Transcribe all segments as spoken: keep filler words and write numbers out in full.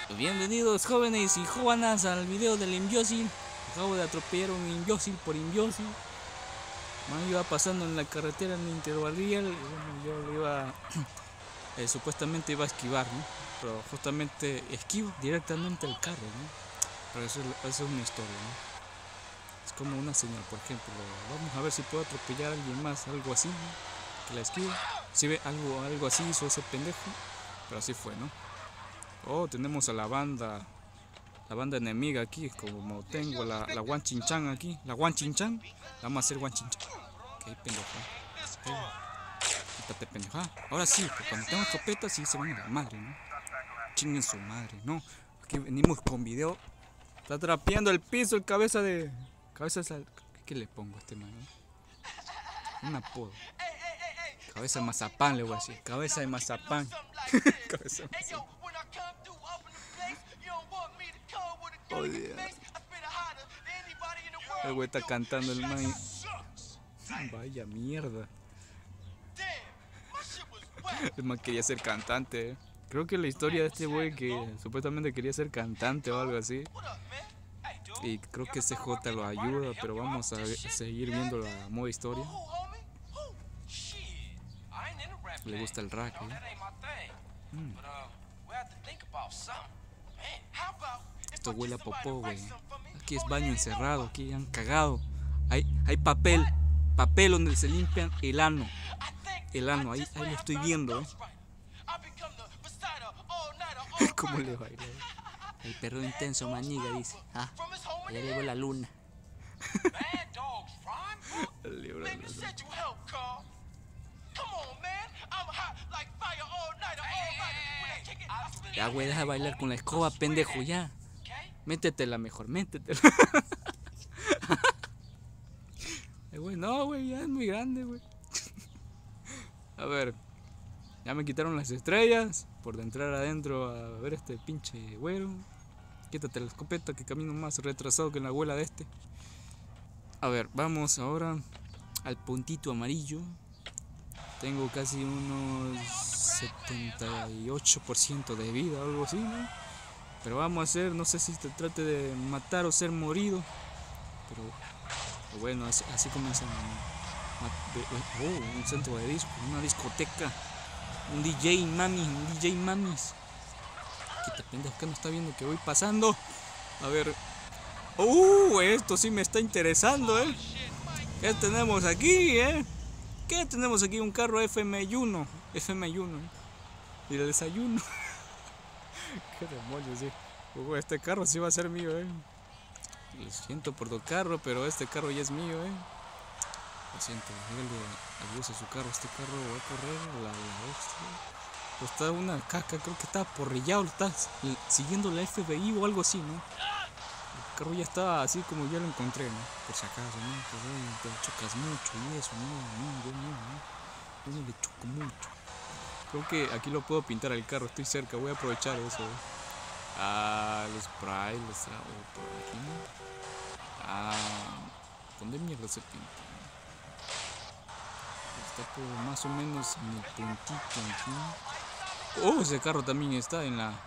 Bienvenidos jóvenes y jóvenes al video del imbécil. Acabo de atropellar a un imbécil por imbécil. Man, iba pasando en la carretera en el interbarrial y bueno, yo le iba eh, supuestamente iba a esquivar, ¿no? Pero justamente esquivo directamente al carro, ¿no? Pero eso, eso es una historia, ¿no? Es como una señal, por ejemplo, vamos a ver si puedo atropellar a alguien más, algo así, ¿no? Que la esquivo. Si ve algo, algo así hizo ese pendejo, pero así fue, ¿no? Oh, tenemos a la banda, la banda enemiga aquí, como tengo la, la Wan Chin Chan aquí, la Wan Chin Chan, vamos a hacer Wan Chin Chan. Ok, pendeja. Eh, quítate, pendeja. Ahora sí, porque cuando tengo escopeta sí se van a la madre, ¿no? Chinguen su madre, ¿no? Aquí venimos con video. Está trapeando el piso el cabeza de... Cabeza de... ¿Qué le pongo a este man? ¿No? Un apodo. Cabeza de mazapán le voy a decir. Cabeza de mazapán. Cabeza de mazapán. Oh, yeah. El güey está cantando el man. Vaya mierda. El man quería ser cantante, eh. Creo que la historia de este güey que supuestamente quería ser cantante o algo así. Y creo que C J lo ayuda, pero vamos a, a seguir viendo la moda historia. Le gusta el rack, ¿eh? Mm. Esto huele a popó, güey. Aquí es baño encerrado, aquí han cagado. Hay, hay papel, papel donde se limpian el ano. El ano, ahí, ahí lo estoy viendo, ¿eh? ¿Cómo le baila? El perro intenso, maniga, dice. Ah, ya llegó la luna. El libro de los... Ya, güey, deja de bailar con la escoba, pendejo, ya. Métetela mejor, métetela. Eh, güey, no, güey, ya es muy grande, güey. A ver, ya me quitaron las estrellas por de entrar adentro a ver este pinche güero. Quítate la escopeta que camino más retrasado que la abuela de este. A ver, vamos ahora al puntito amarillo. Tengo casi unos setenta y ocho por ciento de vida o algo así, ¿no? Pero vamos a hacer, no sé si te trate de matar o ser morido. Pero, pero bueno, así, así comienza. Oh, un centro de disco, una discoteca. Un D J mami, un D J mamis. Quita pendejo que no está viendo que voy pasando. A ver. Uh, esto sí me está interesando, eh. ¿Qué tenemos aquí, eh? ¿Qué tenemos aquí? Un carro F M I uno. F M I uno. Y el desayuno. Qué demonios, sí. Uh, este carro sí va a ser mío, eh. Lo siento por tu carro, pero este carro ya es mío, eh. Lo siento, dígale adiós a su carro. Este carro va a correr la, la hostia. Pues está una caca, creo que está porrillado, está siguiendo la F B I o algo así, ¿no? El carro ya está así como ya lo encontré, ¿no? Por si acaso, ¿no? Pues oye, te chocas mucho y eso, no, no, yo no, ¿no? Yo no le choco mucho. Creo que aquí lo puedo pintar al carro, estoy cerca, voy a aprovechar eso, ¿eh? Ah, los spray, los trago por aquí, ¿no? Ah, ¿dónde mierda se pinta? Está por más o menos en el puntito aquí. Oh, ese carro también está en la...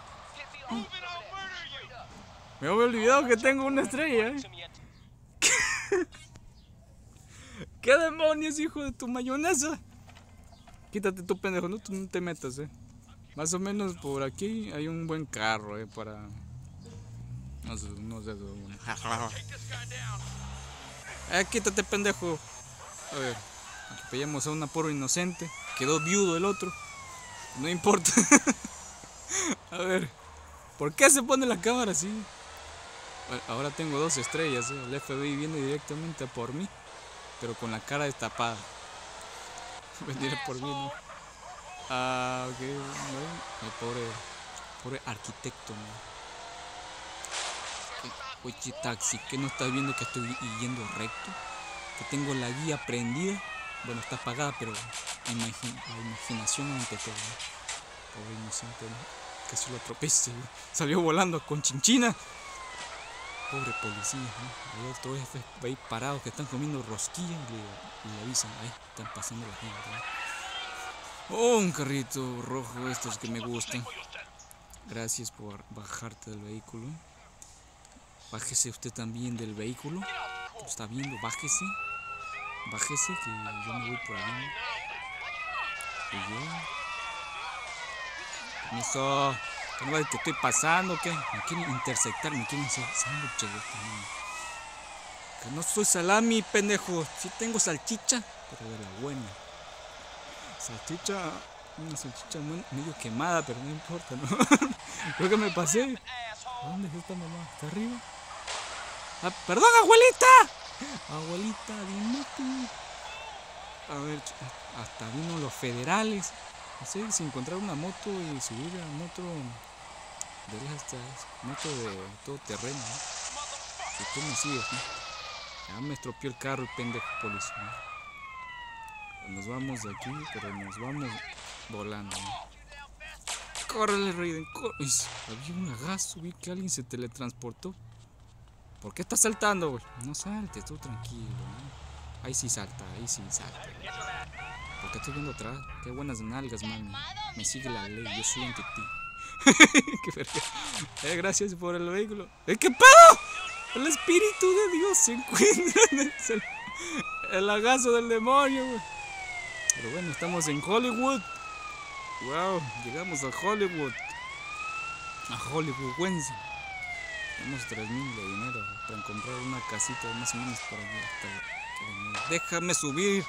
Me había olvidado que tengo una estrella, ¿eh? ¿Qué demonios, hijo de tu mayonesa? Quítate tu pendejo, no, tú no te metas, eh. Más o menos por aquí hay un buen carro, eh, para... No sé, no sé. Eh, quítate, pendejo. A ver, atropellamos a una pobre inocente. Quedó viudo el otro. No importa. A ver, ¿por qué se pone la cámara así? Ahora tengo dos estrellas, ¿eh? El F B I viene directamente a por mí, pero con la cara destapada. Vendría por mí, ¿no? Ah, ok, ¿no? El pobre, pobre arquitecto, ¿no? Oye, taxi, ¿qué no estás viendo que estoy yendo recto? Que tengo la guía prendida. Bueno, está apagada, pero la, imagi la imaginación ante todo, ¿no? Pobre inocente, ¿no? Casi lo atropellé, ¿no? Salió volando con chinchina. Pobre policía, ¿no? Hay otros F B I parados que están comiendo rosquillas y le, le avisan, ahí están pasando la gente, ¿no? Oh, un carrito rojo, estos que me gustan. Gracias por bajarte del vehículo. Bájese usted también del vehículo. ¿Lo está viendo? Bájese. Bájese que yo me voy por ahí. Y yo. Permiso. ¿Qué no ves que estoy pasando? ¿Qué? Me quieren interceptar, me quieren hacer sándwiches. Que no soy salami, pendejo. Sí tengo salchicha, pero de la buena. Salchicha, una salchicha muy, medio quemada, pero no importa, ¿no? Creo que me pasé. ¿A dónde es esta mamá? ¿Está arriba? Ah, ¡perdón, abuelita! Abuelita, dime tú. A ver, hasta vino los federales. No sé si encontrar una moto y subir a moto de estas, moto de todo terreno, ¿no? Si tú me sigues, ¿no? Ya me estropeó el carro el pendejo policía, ¿no? Nos vamos de aquí, pero nos vamos volando, ¿no? ¡Córrele, Raiden! ¡Córrele! Había un lagazo, vi que alguien se teletransportó. ¿Por qué estás saltando, güey? No saltes, tú tranquilo, ¿no? Ahí sí salta, ahí sí salta. ¿Por qué estoy viendo atrás? Qué buenas nalgas, mami. Me sigue la ley, yo soy ante ti. Qué verga. Eh, gracias por el vehículo. ¡Eh, qué pedo! El espíritu de Dios se encuentra en el, el lagazo del demonio, güey. Pero bueno, estamos en Hollywood. Wow, llegamos a Hollywood. A Hollywood, Wednesday. Tenemos tres mil de dinero para comprar una casita más o menos por aquí. Hasta... Déjame subir.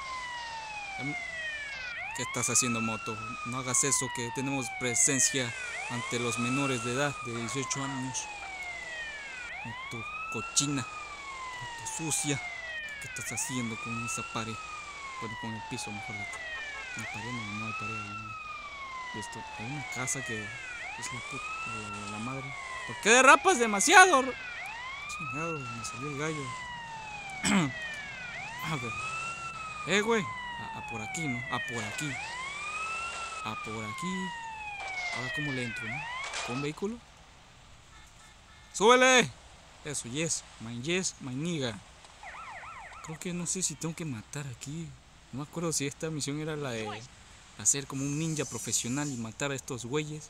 ¿Qué estás haciendo, moto? No hagas eso, que tenemos presencia ante los menores de edad de dieciocho años. Moto cochina, moto sucia. ¿Qué estás haciendo con esa pared? Bueno, con el piso mejor. No, pared no, no hay pared ahí. Esto, hay una casa que es la puta, la, la madre. ¿Por qué derrapas demasiado? Chingado, me salió el gallo. A ver. Eh, güey. A, a por aquí, ¿no? A por aquí. A por aquí. Ahora, ¿cómo le entro, no? ¿Con un vehículo? ¡Súbele! Eso, yes. My yes, my nigga. Creo que no sé si tengo que matar aquí. No me acuerdo si esta misión era la de hacer como un ninja profesional y matar a estos güeyes.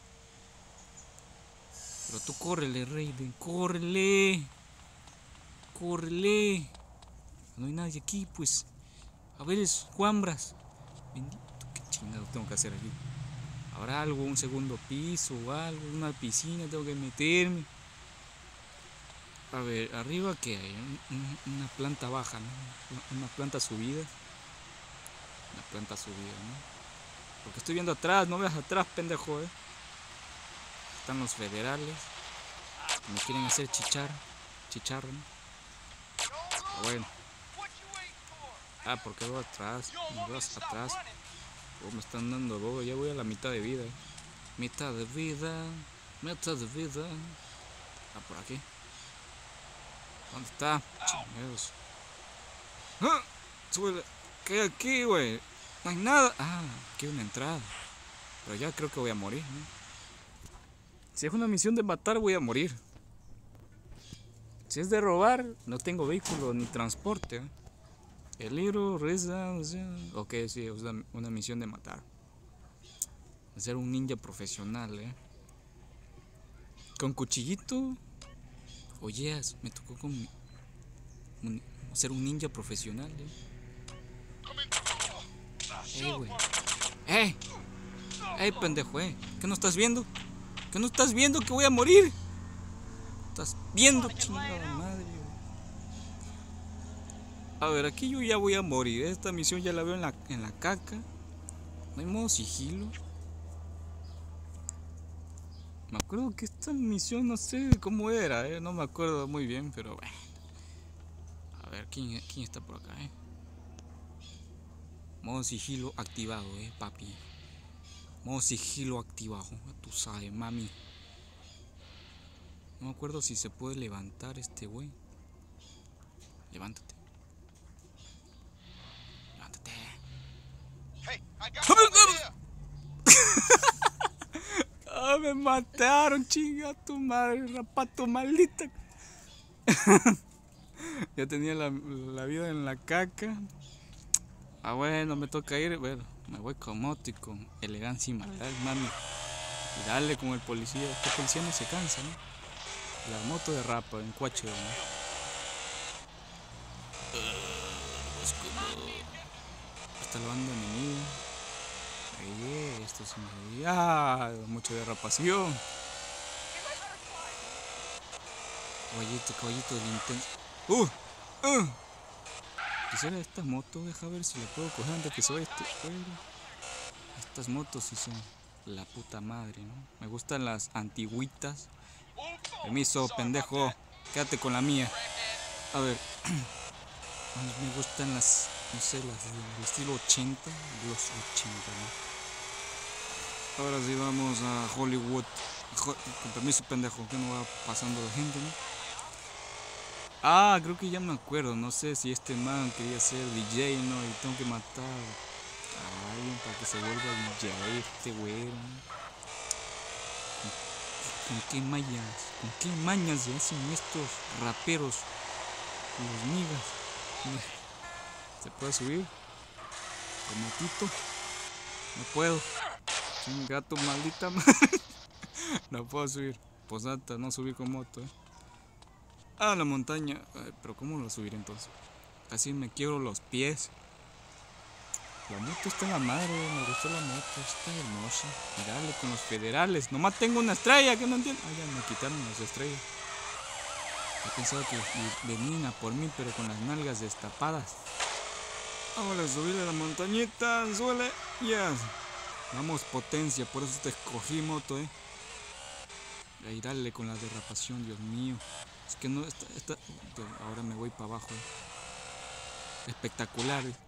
Pero tú córrele, Raiden, córrele. Córrele. No hay nadie aquí, pues. A ver, es Juanbras. Bendito, qué chingado tengo que hacer aquí. ¿Habrá algo, un segundo piso o algo? Una piscina, tengo que meterme. A ver, arriba que hay una planta baja, ¿no? Una planta subida. Una planta subida, ¿no? Porque estoy viendo atrás, no veas atrás, pendejo, eh. Están los federales. Me quieren hacer chichar. Chicharro, ¿no? Bueno. Ah, porque voy atrás. Me voy atrás. Oh, me están dando bobo. Ya voy a la mitad de vida. Eh. Mitad de vida. Mitad de vida. Ah, por aquí. ¿Dónde está? Chingados. ¡Ah! Súbele. ¿Qué hay aquí, güey? No hay nada. Ah, aquí hay una entrada. Pero ya creo que voy a morir, ¿no? Si es una misión de matar, voy a morir. Si es de robar, no tengo vehículo ni transporte. ¿eh? El libro, reza, o sea, ok, sí, es una, una misión de matar. Ser un ninja profesional, ¿eh? Con cuchillito. Oye, me tocó con un, ser un ninja profesional, ¿eh? ¡Ey, güey! ¡Ey! ¡Ey, pendejo, eh! ¿Qué no estás viendo? ¿Qué no estás viendo que voy a morir? ¿Estás viendo, chingada madre? A ver, aquí yo ya voy a morir. Esta misión ya la veo en la, en la caca. No hay modo sigilo. Me acuerdo que esta misión no sé cómo era, eh. No me acuerdo muy bien, pero bueno. A ver, ¿quién, quién está por acá, eh? Modo sigilo activado, eh, papi. Modo sigilo activado. Tú sabes, mami. No me acuerdo si se puede levantar este güey. Levántate. Levántate. Hey, ah, me mataron, chinga tu madre, rapato maldita. Ya tenía la, la vida en la caca. Ah, bueno, me toca ir. Bueno, me voy con moto y con elegancia y maldad, mami. Y dale como el policía. Este policía no se cansa, ¿no? La moto derrapa en cuache, ¿no? Es como... Hasta la banda enemiga. Ahí, esto es un... ¡Ah! Mucha derrapación. Caballito, caballito del intenso. ¡Uh! ¡Uh! Quisiera esta moto, deja ver si la puedo coger antes que se vaya este juego. Estas motos sí son la puta madre, ¿no? Me gustan las antiguitas. Permiso, pendejo. Quédate con la mía. A ver. Me gustan las, no sé, las del estilo ochenta. Los ochenta, ¿no? Ahora sí vamos a Hollywood. Con permiso, pendejo, que no va pasando la gente, ¿no? Ah, creo que ya me acuerdo. No sé si este man quería ser D J, ¿no? Y tengo que matar a alguien para que se vuelva D J, este güey, ¿no? ¿Con, ¿Con qué mañas? ¿Con qué mañas se hacen estos raperos? Los niggas. ¿Se puede subir? Tomatito. No puedo. Soy un gato, maldita madre. No puedo subir. Posata, no subir con moto, eh. Ah, la montaña. Ay, pero ¿cómo lo subiré entonces? Casi me quiebro los pies. La moto está en la madre, me gustó la moto, está hermosa. Mirale con los federales. Nomás tengo una estrella, que no entiendo. Ah, ya me quitaron las estrellas. He pensado que venían a por mí, pero con las nalgas destapadas. Vamos a subirle a la montañita, suele. Yes. Vamos, potencia, por eso te escogí moto, eh. Ahí dale con la derrapación, Dios mío. Es que no, está, está, ahora me voy para abajo. Eh. Espectacular. Eh.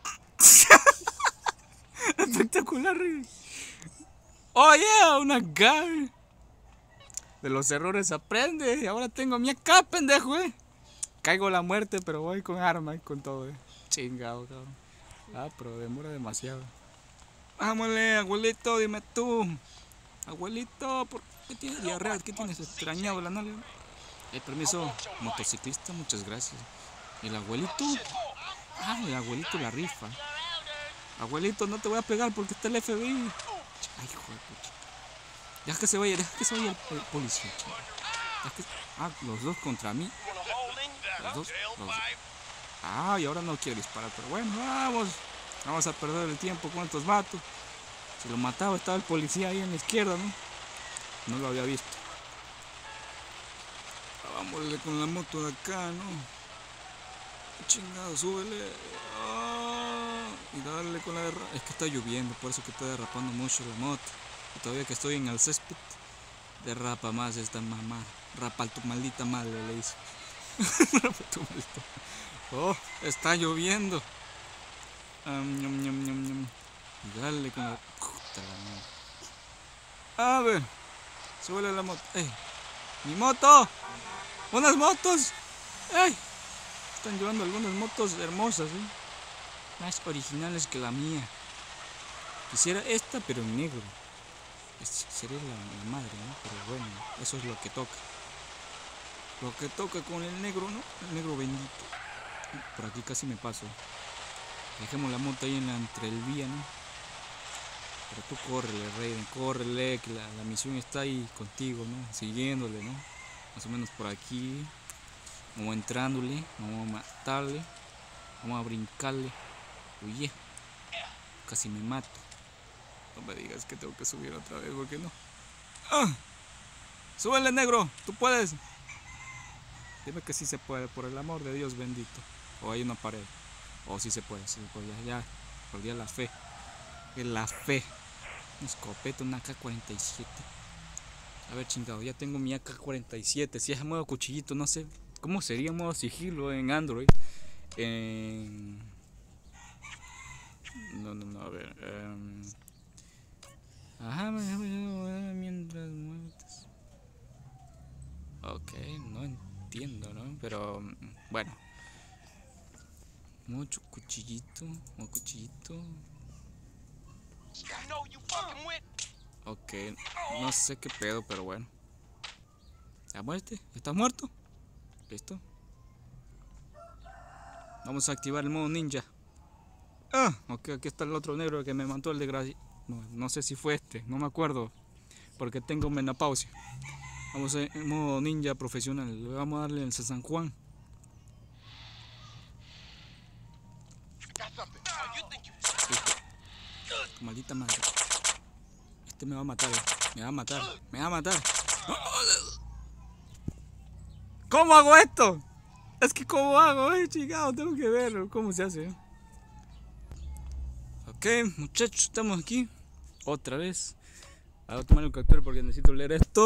Espectacular. Eh. Oh yeah, una Gary. De los errores aprende. Y ahora tengo mi acá, pendejo, eh. Caigo la muerte, pero voy con arma y con todo, eh. Chingado, cabrón. Ah, pero demora demasiado. Vámonos, abuelito, dime tú. Abuelito, ¿por qué tienes diarrea? ¿Qué tienes extrañado la nalga? Eh, permiso, motociclista, muchas gracias. ¿El abuelito? Ah, el abuelito la rifa. Abuelito, no te voy a pegar porque está el F B I. Ay, hijo de puta. Deja que se vaya, deja que se vaya el, el policía, que... Ah, los dos contra mí. Los dos, los dos. Ah, y ahora no quiere disparar, pero bueno, vamos. Vamos a perder el tiempo con estos vatos. Si lo mataba, estaba el policía ahí en la izquierda, ¿no? No lo había visto. Vámonos con la moto de acá, ¿no? Chingado, súbele. Oh, y dale con la derrapa. Es que está lloviendo, por eso que está derrapando mucho la moto. Y todavía que estoy en el césped, derrapa más esta mamá. Rapa tu maldita madre, le dice. Rapa tu maldita. Oh, está lloviendo. Um, ñam, ñam, ñam, ñam. Y dale con la puta la madre. A ver, súbele a la moto. ¡Ey! ¡Mi moto! ¡Unas motos! ¡Ey! Están llevando algunas motos hermosas, ¿eh? Más originales que la mía. Quisiera esta, pero en negro. Es, sería la, la madre, ¿no? Pero bueno, eso es lo que toca. Lo que toca con el negro, ¿no? El negro bendito. Por aquí casi me paso. Dejemos la moto ahí en la entre el vía, ¿no? Pero tú córrele, Raiden, córrele, que la, la misión está ahí contigo, ¿no? Siguiéndole, ¿no? Más o menos por aquí. Vamos entrándole, vamos a matarle, vamos a brincarle. Oye, casi me mato. No me digas que tengo que subir otra vez, ¿por qué no? ¡Ah! ¡Súbele, negro! ¡Tú puedes! Dime que sí se puede, por el amor de Dios bendito. O hay una pared. O sí se puede, sí se puede. Ya, ya, por día la fe. Es la fe. Un escopeta, una A K cuarenta y siete. A ver, chingado, ya tengo mi A K cuarenta y siete. Si es modo cuchillito, no sé. ¿Cómo sería modo sigilo en Android? En... No, no, no, a ver. Um... Ajá, mientras muertes. Ok, no entiendo, ¿no? Pero, bueno. Mucho cuchillito, modo cuchillito. Ok, no sé qué pedo, pero bueno. ¿La muerte? ¿Estás muerto? ¿Listo? Vamos a activar el modo ninja. Ah, ok, aquí está el otro negro que me mató el desgraciado. No, no sé si fue este, no me acuerdo. porque tengo menopausia. Vamos a, en modo ninja profesional. Le vamos a darle el San Juan. Listo. Maldita madre. Este me va a matar. Me va a matar. Me va a matar. ¿Cómo hago esto? Es que ¿cómo hago? Eh, chingado, tengo que ver cómo se hace. Ok, muchachos, estamos aquí. Otra vez. Voy a tomar el captura porque necesito leer esto.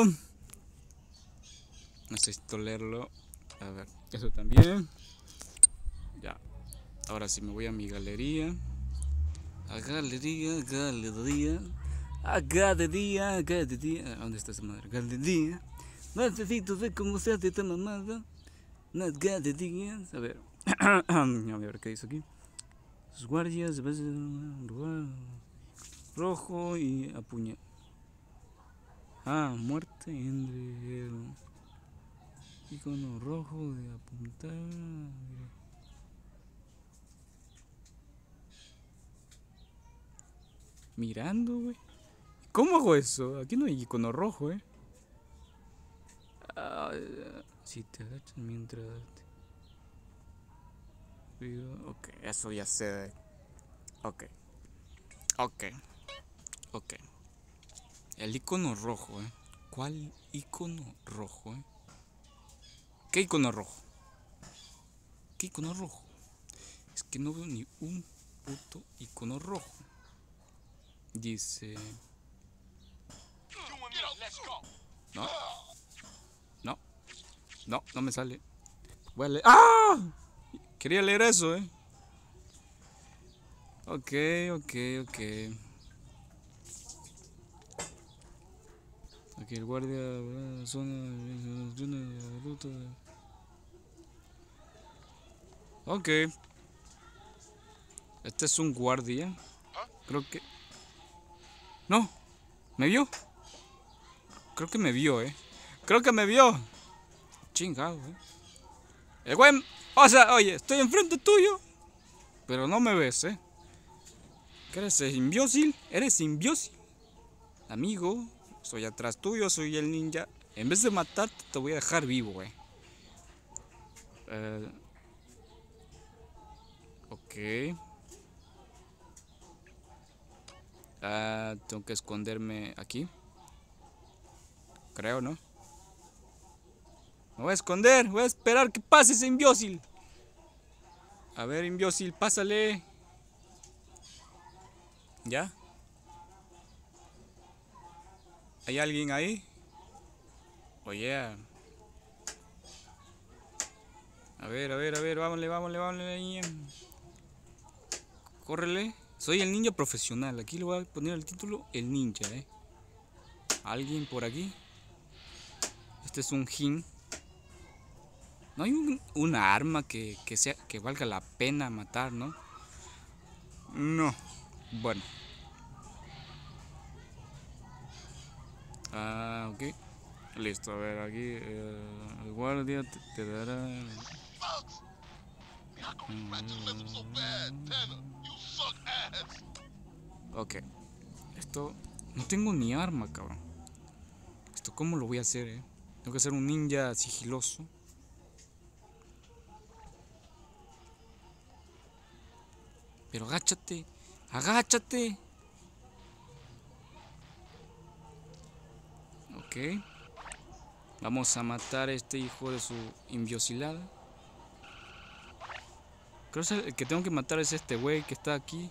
Necesito leerlo. A ver, eso también. Ya. Ahora sí me voy a mi galería. A galería, galería. A galería, galería. ¿Dónde está esa madre? Galería. Necesito ver cómo se hace esta mamada. Las galerías. A ver. A ver qué dice aquí. Sus guardias. Rojo y apuñal. Ah, muerte entre el icono rojo de apuntar. Mirando, güey. ¿Cómo hago eso? Aquí no hay icono rojo, eh. Ah, si te agachas mientras. Ok, eso ya sé. Ok. Ok. Ok. El icono rojo, eh. ¿Cuál icono rojo, eh? ¿Qué icono rojo? ¿Qué icono rojo? Es que no veo ni un puto icono rojo. Dice. No. No. No, no me sale. Voy a leer. ¡Ah! Quería leer eso, eh. Ok, ok, ok. Aquí el guardia, zona, ruta. Ok. Este es un guardia. Creo que. No. ¿Me vio? Creo que me vio, eh. Creo que me vio. Chingado, eh. El güey. O sea, oye, estoy enfrente tuyo. Pero no me ves, eh. ¿Qué eres? ¿Imbécil? ¿Eres imbécil? Amigo. Soy atrás tuyo, soy el ninja. En vez de matarte, te voy a dejar vivo, eh. Uh, ok. Uh, tengo que esconderme aquí. Creo, ¿no? Me voy a esconder. Voy a esperar que pase ese imbécil. A ver, imbécil, pásale. ¿Ya? ¿Hay alguien ahí? Oye. A ver, a ver, a ver. Vámonos, vámonos, vámonos. Córrele. Soy el ninja profesional. Aquí le voy a poner el título El Ninja, eh. ¿Alguien por aquí? Este es un Jin. No hay un, una arma que, que, sea, que valga la pena matar, ¿no? No. Bueno. Ah, ok. Listo, a ver, aquí eh, el guardia te, te dará... Ok. Esto... No tengo ni arma, cabrón. Esto cómo lo voy a hacer, eh. Tengo que ser un ninja sigiloso. Pero agáchate. Agáchate. Ok. Vamos a matar a este hijo de su imbécilada. Creo que el que tengo que matar es este güey que está aquí.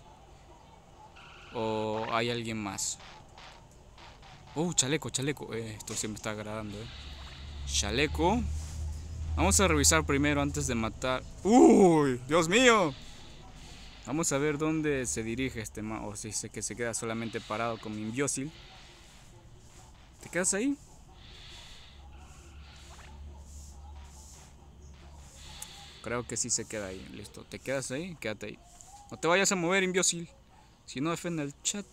¿O hay alguien más? Oh, chaleco, chaleco. Eh, esto sí me está agradando, eh. Chaleco. Vamos a revisar primero antes de matar. ¡Uy! ¡Dios mío! Vamos a ver dónde se dirige este ma. O si sé que se queda solamente parado con mi imbécil. ¿Te quedas ahí? Creo que sí se queda ahí. Listo. ¿Te quedas ahí? Quédate ahí. No te vayas a mover, imbécil. Si no, defiende el chat.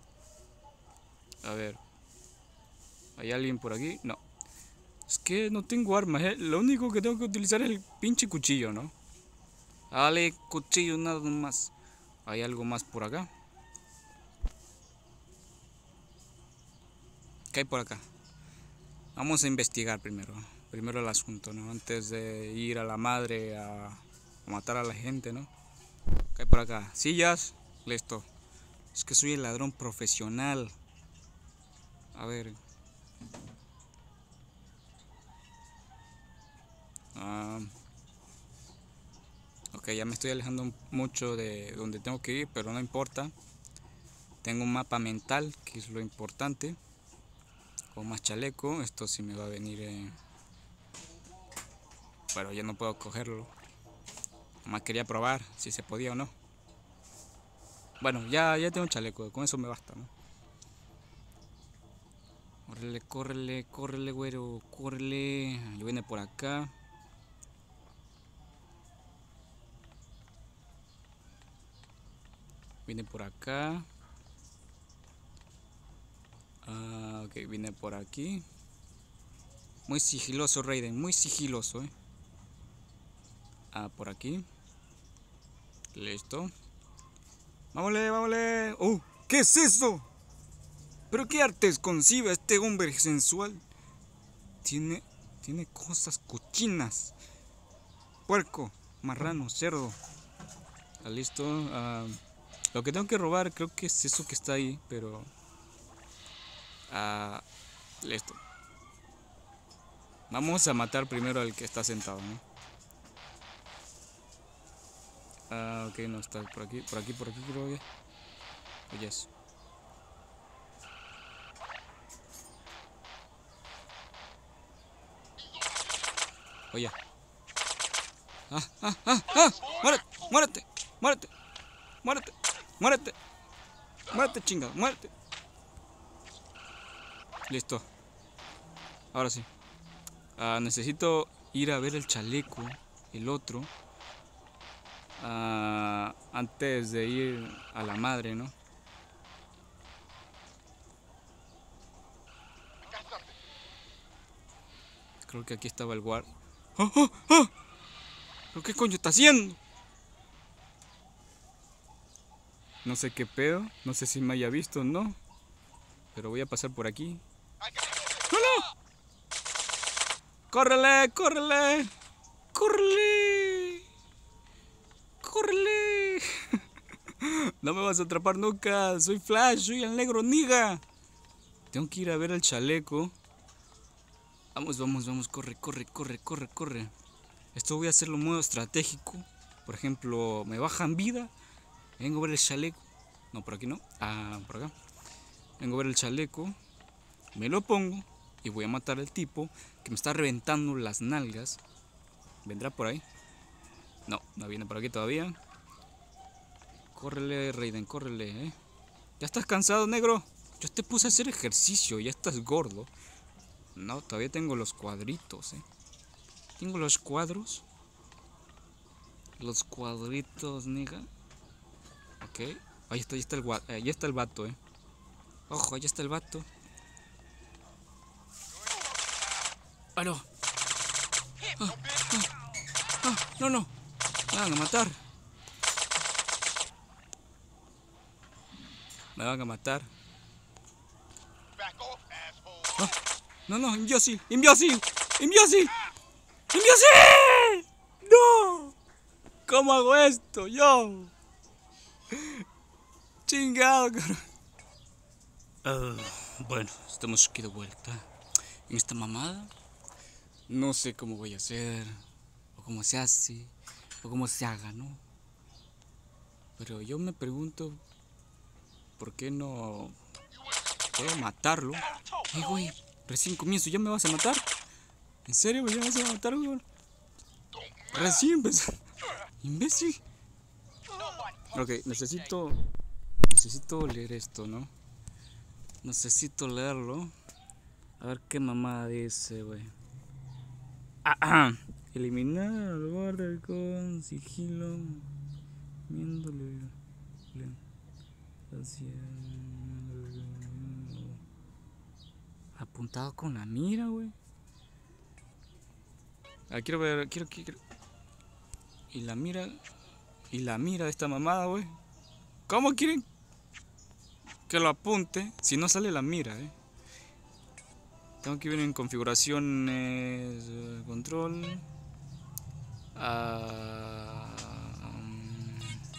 A ver. ¿Hay alguien por aquí? No. Es que no tengo armas, ¿eh? Lo único que tengo que utilizar es el pinche cuchillo, ¿no? Dale, cuchillo, nada más. ¿Hay algo más por acá? ¿Qué hay por acá? Vamos a investigar primero. Primero el asunto, ¿no? Antes de ir a la madre a, a matar a la gente, ¿no? ¿Qué hay por acá? Sillas. Listo. Es que soy el ladrón profesional. A ver. Ah, ok, ya me estoy alejando mucho de donde tengo que ir, pero no importa. Tengo un mapa mental, que es lo importante. Con más chaleco, esto sí me va a venir... Eh... Pero ya no puedo cogerlo. Nomás quería probar si se podía o no. Bueno, ya, ya tengo un chaleco, con eso me basta, ¿no? Córrele, córrele, córrele, güero, córrele. Yo viene por acá. Viene por acá. Ah, ok, viene por aquí. Muy sigiloso, Raiden, muy sigiloso, eh. Ah, por aquí. Listo. ¡Vámonos, vámonos! ¡Oh! ¿Qué es eso? ¿Pero qué artes concibe este hombre sensual? Tiene, tiene cosas cochinas. Puerco, marrano, cerdo. ¿Está listo? Uh, lo que tengo que robar creo que es eso que está ahí, pero... Uh, listo. Vamos a matar primero al que está sentado, ¿no? Ah, ok, no está por aquí, por aquí, por aquí creo que... Oh, yes. Oye. ¡Ah, ah, ah, ah! ¡Muérete! ¡Muérete! ¡Muérete! ¡Muérete! ¡Muérete! ¡Muérete, chingado! ¡Muérete! Listo. Ahora sí. Ah, necesito ir a ver el chaleco, el otro. Ah, antes de ir a la madre, ¿no? Creo que aquí estaba el guard. ¡Oh, oh, oh! ¿Pero qué coño está haciendo? No sé qué pedo. No sé si me haya visto o no. Pero voy a pasar por aquí. ¡No, no! ¡Córrele, córrele! ¡Córrele! ¡Córrele! No me vas a atrapar nunca. Soy Flash, soy el negro niga. Tengo que ir a ver el chaleco. Vamos, vamos, vamos. Corre, corre, corre, corre, corre. Esto voy a hacerlo modo estratégico. Por ejemplo, me bajan vida. Vengo a ver el chaleco. No, por aquí no. Ah, por acá. Vengo a ver el chaleco. Me lo pongo. Y voy a matar al tipo que me está reventando las nalgas. ¿Vendrá por ahí? No, no viene por aquí todavía. Córrele, Raiden, córrele, eh. ¿Ya estás cansado, negro? Yo te puse a hacer ejercicio, ya estás gordo. No, todavía tengo los cuadritos, eh. Tengo los cuadros. Los cuadritos, nigga. Ok. Ahí está, ahí está el vato, ahí está el vato, eh. Ojo, ahí está el vato. ¡Ah, no! ¡Ah, ah, ah! ¡No, no! Me van a matar. Me van a matar. ¡Ah! ¡No, no! ¡Imbécil! ¡Imbécil! ¡Imbécil! ¡Imbécil! ¡No! ¿Cómo hago esto? ¡Yo! ¡Chingado, cabrón! Uh, bueno, estamos aquí de vuelta. En esta mamada. No sé cómo voy a hacer. O cómo se hace. O cómo se haga, ¿no? Pero yo me pregunto... ¿Por qué no... puedo matarlo? Eh, güey, recién comienzo, ¿ya me vas a matar? ¿En serio, güey? ¿Ya me vas a matar, güey? Recién empezó. Imbécil. Ok, necesito... Necesito leer esto, ¿no? Necesito leerlo. A ver qué mamada dice, güey. Ah, ah. Eliminar al guarda con sigilo. Viéndole... Hacia... Apuntado con la mira, güey. Ah, quiero ver, quiero, quiero. Y la mira. Y la mira de esta mamada, güey. ¿Cómo quieren que lo apunte si no sale la mira, eh? Tengo que ir en configuraciones, eh, control. Uh, um,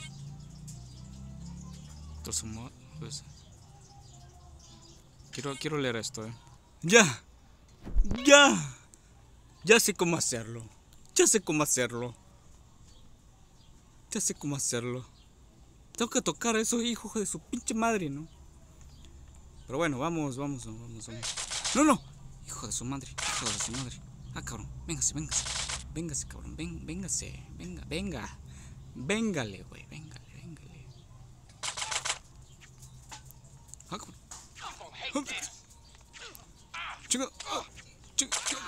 pues, quiero, quiero leer esto, eh. Ya, ya, ya sé cómo hacerlo. Ya sé cómo hacerlo. Ya sé cómo hacerlo. Tengo que tocar a esos hijos de su pinche madre, ¿no? Pero bueno, vamos, vamos, vamos, vamos. No, no. Hijo de su madre, hijo de su madre. Ah, cabrón, véngase, véngase. Véngase, cabrón, ven, véngase. Venga, venga. Véngale, güey, véngale, véngale. Ah, cabrón. Chico, chico, chico.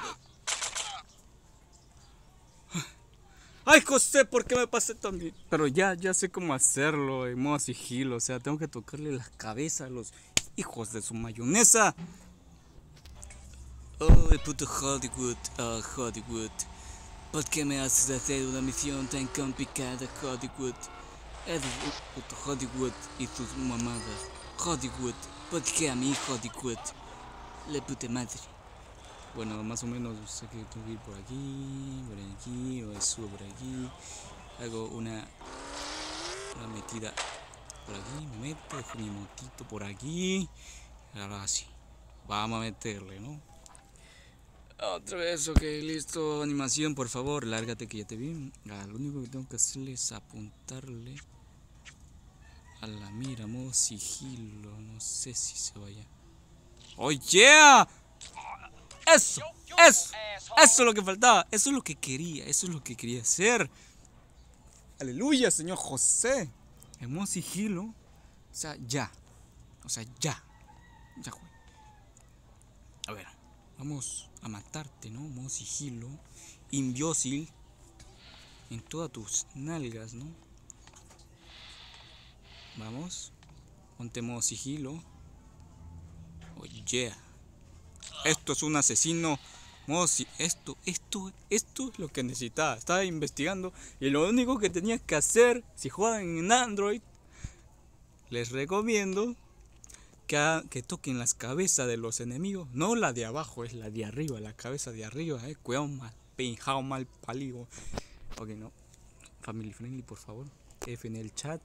Ay, José, ¿por qué me pasé también? Pero ya, ya sé cómo hacerlo en modo sigilo. O sea, tengo que tocarle las cabezas a los hijos de su mayonesa. Oh, el puto Hollywood, oh, Hollywood. ¿Por qué me haces hacer una misión tan complicada, Hollywood? Eres un puto Hollywood y sus mamadas. Hollywood, ¿por qué a mí, Hollywood? La puta madre. Bueno, más o menos sé que tengo que ir por aquí, por aquí, o subo por aquí. Hago una, una metida por aquí, me meto, dejo mi motito por aquí. Ahora sí, vamos a meterle, ¿no? Otra vez, ok, listo. Animación, por favor, lárgate que ya te vi. Ah, lo único que tengo que hacerle es apuntarle a la mira, modo sigilo. No sé si se vaya. ¡Oh, yeah! Eso, eso, eso es lo que faltaba, eso es lo que quería, eso es lo que quería hacer. Aleluya, señor José. En modo sigilo, o sea, ya, o sea, ya, ya, güey. A ver, vamos a matarte, ¿no? Modo sigilo, imbécil, en todas tus nalgas, ¿no? Vamos, ponte modo sigilo. Oh, yeah. Esto es un asesino. Mozi, esto, esto, esto es lo que necesitaba. Estaba investigando y lo único que tenías que hacer, si juegan en Android, les recomiendo que, que toquen las cabezas de los enemigos. No la de abajo, es la de arriba, la cabeza de arriba. Eh. Cuidado mal, penjado mal paligo. Ok, no. Family friendly, por favor. F en el chat.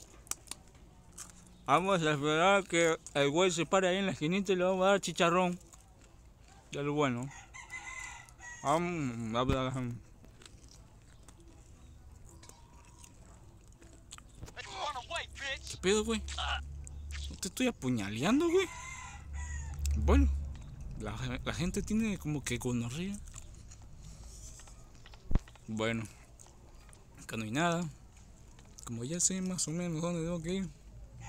Vamos a esperar que el güey se pare ahí en la esquinita y le vamos a dar chicharrón. Ya lo bueno. Um, ¿Qué pedo, güey? ¿No te estoy apuñaleando, güey? Bueno, la, la gente tiene como que gonorrea. Bueno, acá no hay nada. Como ya sé más o menos dónde tengo que ir.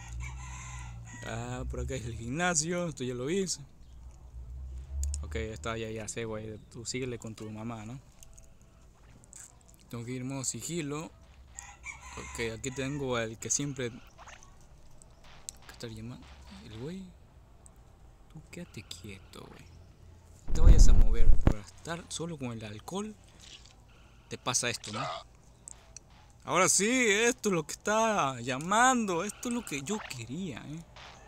Ah, por acá es el gimnasio, esto ya lo hice. Ok, está, ya, ya sé, güey. Tú síguele con tu mamá, ¿no? Tengo que ir en modo sigilo. Ok, aquí tengo el que siempre... ¿Qué está llamando? El güey. Tú quédate quieto, güey. No te vayas a mover. Por estar solo con el alcohol, te pasa esto, ¿no? Ahora sí, esto es lo que está llamando. Esto es lo que yo quería, ¿eh?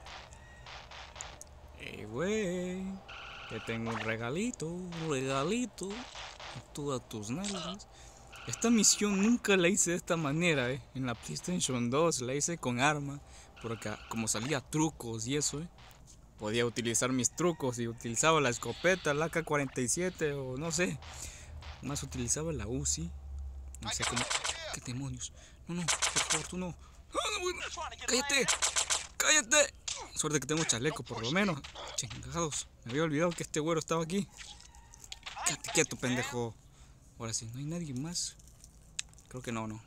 Eh, güey. Te tengo un regalito, un regalito. Todas tus nalgas. Esta misión nunca la hice de esta manera, eh. En la PlayStation dos la hice con arma. Porque como salía trucos y eso, eh. Podía utilizar mis trucos y utilizaba la escopeta, la A K cuarenta y siete o no sé. Más utilizaba la U Z I. No sé cómo. ¿Qué demonios? No, no, por favor, tú no. ¡Cállate! ¡Cállate! Suerte que tengo chaleco, por lo menos. Chingados. Me había olvidado que este güero estaba aquí. Quédate quieto, pendejo. Ahora sí, ¿no hay nadie más? Creo que no, no.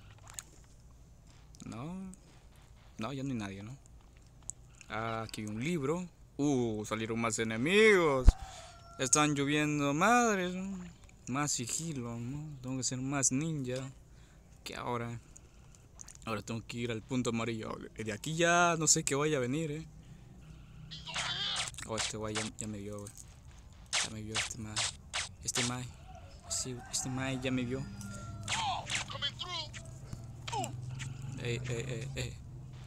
No. No, ya no hay nadie, ¿no? Ah, aquí hay un libro. Uh, salieron más enemigos. Están lloviendo madres, ¿no? Más sigilo, ¿no? Tengo que ser más ninja que ahora. Ahora tengo que ir al punto amarillo. De aquí ya no sé qué vaya a venir, eh. Oh, este guay ya, ya me vio, güey. Ya me vio este mae. Este mae. Sí, este mae ya me vio. Eh, eh, eh, eh.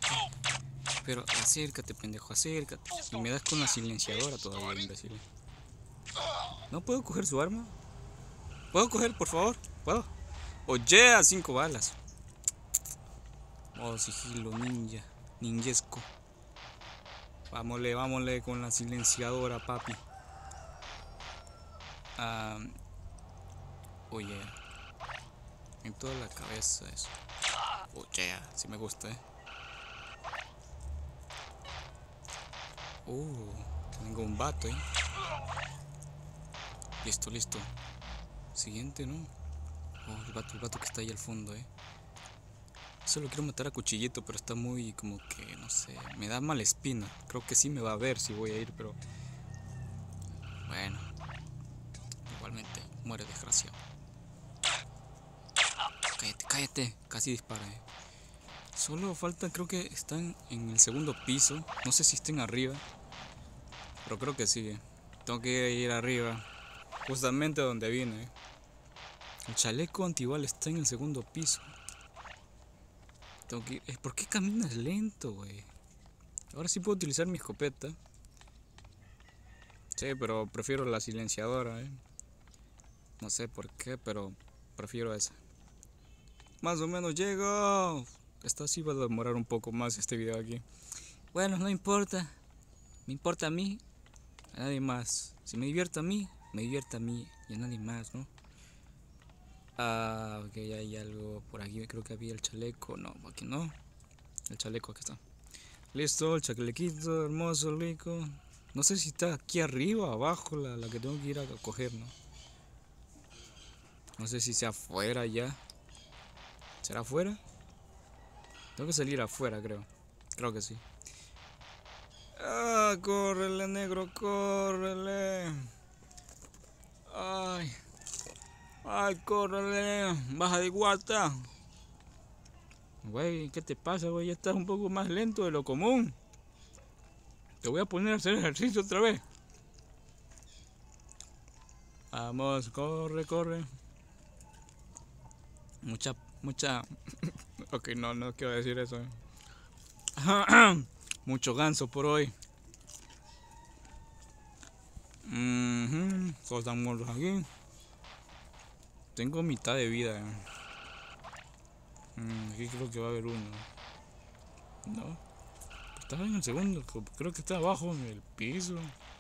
Pero acércate, pendejo, acércate. Y me das con la silenciadora todavía, imbécil. ¿No puedo coger su arma? ¿Puedo coger, por favor? ¿Puedo? Oye, a cinco balas. Oh, sigilo, ninja. Ninjesco. Vámonos, vámonos con la silenciadora, papi. Um, oye. En toda la cabeza eso. Oye, sí me gusta, eh. Uh, tengo un vato, eh. Listo, listo. Siguiente, ¿no? Oh, el vato, el vato que está ahí al fondo, eh. Solo quiero matar a cuchillito, pero está muy como que, no sé, me da mala espina. Creo que sí me va a ver si voy a ir, pero... Bueno. Igualmente, muere desgraciado. Cállate, cállate. Casi dispara, eh. Solo falta, creo que están en el segundo piso. No sé si estén arriba. Pero creo que sí, eh. Tengo que ir arriba. Justamente donde vine, eh. El chaleco antibala está en el segundo piso. Tengo que ir. ¿Por qué caminas lento, güey? Ahora sí puedo utilizar mi escopeta. Sí, pero prefiero la silenciadora, eh. No sé por qué, pero prefiero esa. Más o menos llego. Esta sí va a demorar un poco más este video aquí. Bueno, no importa. Me importa a mí, a nadie más. Si me divierto a mí, me divierta a mí y a nadie más, ¿no? Ah, ok, hay algo por aquí. Creo que había el chaleco. No, aquí no. El chaleco, aquí está. Listo, el chalequito, hermoso, rico. No sé si está aquí arriba o abajo la, la que tengo que ir a coger, ¿no? No sé si sea afuera ya. ¿Será afuera? Tengo que salir afuera, creo. Creo que sí. Ah, córrele, negro, córrele. Ay. Ay, córrele. Baja de guata. Güey, ¿qué te pasa, güey? Ya estás un poco más lento de lo común. Te voy a poner a hacer ejercicio otra vez. Vamos, corre, corre. Mucha, mucha... Ok, no, no quiero decir eso. Mucho ganso por hoy. Uh-huh. Todos están muertos aquí. Tengo mitad de vida. Eh. Mm, aquí creo que va a haber uno. No. Estaba en el segundo. Creo que está abajo en el piso.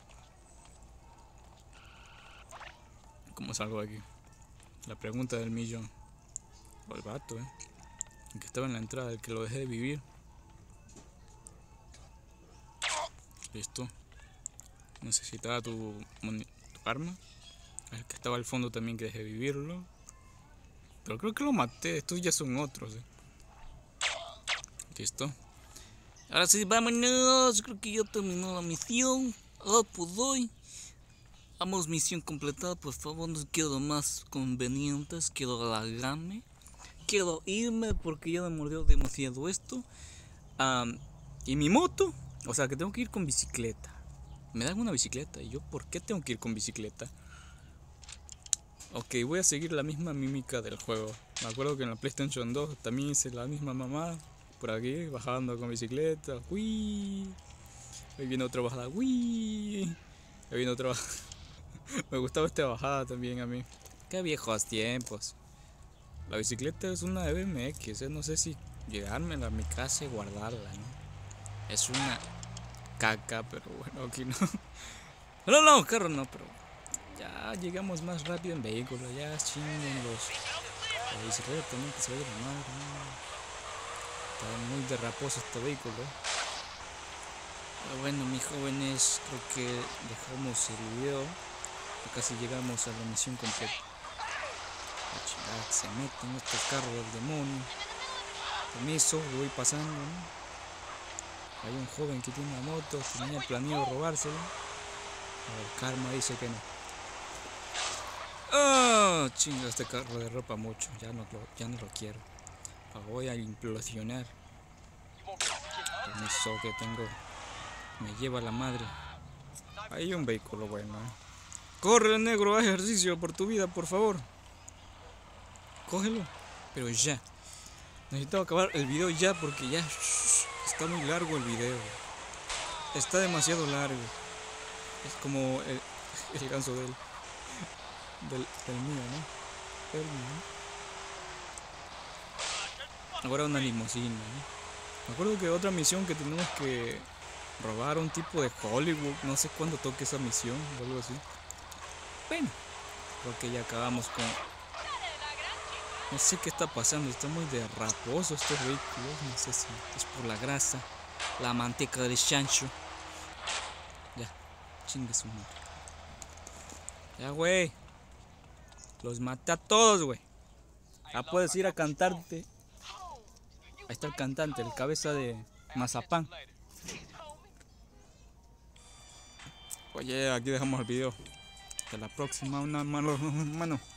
¿Cómo salgo de aquí? La pregunta del millón. O el vato, eh. El que estaba en la entrada, el que lo dejé de vivir. Listo. Necesitaba tu, tu arma. El que estaba al fondo también que dejé de vivirlo. Pero creo que lo maté. Estos ya son otros, eh. Listo. Ahora sí, vámonos. Creo que ya terminó la misión. Oh, pues hoy. Vamos, misión completada. Por favor, no quiero más convenientes. Quiero alargarme. Quiero irme porque ya me mordió demasiado esto. Um, y mi moto. O sea que tengo que ir con bicicleta. Me dan una bicicleta. ¿Y yo por qué tengo que ir con bicicleta? Ok, voy a seguir la misma mímica del juego. Me acuerdo que en la PlayStation dos también hice la misma mamá. Por aquí, bajando con bicicleta. ¡Uy! Ahí viene otra bajada. ¡Uy! Ahí viene otra bajada. Me gustaba esta bajada también a mí. Qué viejos tiempos. La bicicleta es una B M X. ¿eh? No sé si llegármela a mi casa y guardarla, ¿no? Es una caca, pero bueno, aquí no. No, no, carro no, pero ya llegamos más rápido en vehículo. Ya chinguen los. La bicicleta también que se vaya la madre, ¿no? Está muy derraposo este vehículo. Pero bueno, mis jóvenes, creo que dejamos el video. Casi llegamos a la misión completa. La chingada que se meten estos carros del demonio. Permiso, voy pasando, ¿no? Hay un joven que tiene una moto, que tenía planeado robárselo. El karma dice que no. ¡Oh! Chinga, este carro derrapa mucho. Ya no lo, ya no lo quiero. Lo voy a implosionar. Permiso que tengo. Me lleva la madre. Hay un vehículo bueno, ¿eh? Corre, negro, haz ejercicio por tu vida, por favor. Cógelo. Pero ya. Necesito acabar el video ya porque ya está muy largo el video. Está demasiado largo. Es como el, el ganso de él. del, del mío, ¿no? El mío. Ahora una limusina, ¿no? Me acuerdo que otra misión que tenemos que robar a un tipo de Hollywood. No sé cuándo toque esa misión o algo así. Bueno, creo que ya acabamos con... No sé qué está pasando, está muy derraposo estos vehículos. No sé si es por la grasa, la manteca de chancho. Ya, chingue su madre. Ya, güey. Los maté a todos, güey. Ya puedes ir a cantarte. Ahí está el cantante, el cabeza de mazapán. Oye, aquí dejamos el video. Hasta la próxima, una mano, mano.